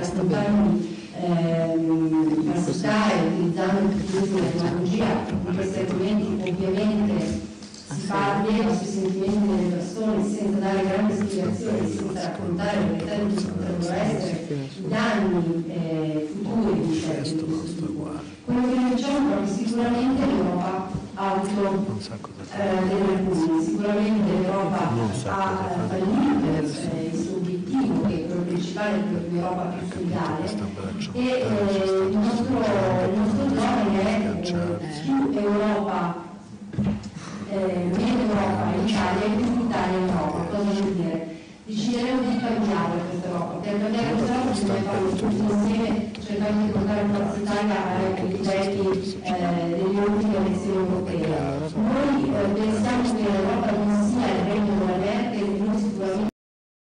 tentare di transitare utilizzando il populismo e la demagogia in questi argomenti. Ovviamente si parla dei nostri sentimenti delle persone senza dare grandi spiegazioni, senza raccontare la verità di cosa potrebbero essere i danni futuri di certi dispositivi. Quello che noi diciamo è che sicuramente l'Europa ha avuto delle lacune, sicuramente l'Europa ha fallito il suo obiettivo, che è quello principale, è quello di un'Europa più solidale, e il nostro giovane è più Europa, meno Europa in Italia e più Italia in Europa. Cosa vuol dire? Decideremo di cambiare questa Europa. Per cambiare questa Europa bisogna farlo tutti insieme, cercando di portare Forza Italia ai livelli delle ultime elezioni europee. Noi pensiamo che l'Europa non sia il regno